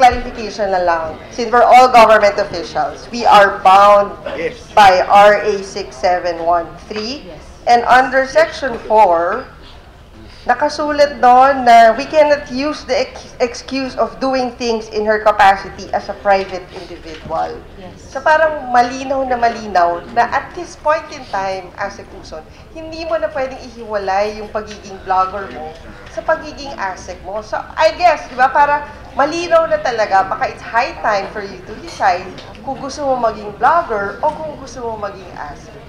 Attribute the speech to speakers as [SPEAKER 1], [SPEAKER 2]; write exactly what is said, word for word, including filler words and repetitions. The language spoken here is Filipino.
[SPEAKER 1] clarification na lang. Since we're all government officials, we are bound yes. by R A six seven one three. Yes. And under Section four, nakasulat doon na we cannot use the ex excuse of doing things in her capacity as a private individual. Yes. So parang malinaw na malinaw na at this point in time, Asec Uson, hindi mo na pwedeng ihiwalay yung pagiging vlogger mo sa pagiging Asec mo. So I guess, di ba, para malinaw na talaga, baka it's high time for you to decide kung gusto mo maging vlogger o kung gusto mo maging Asec.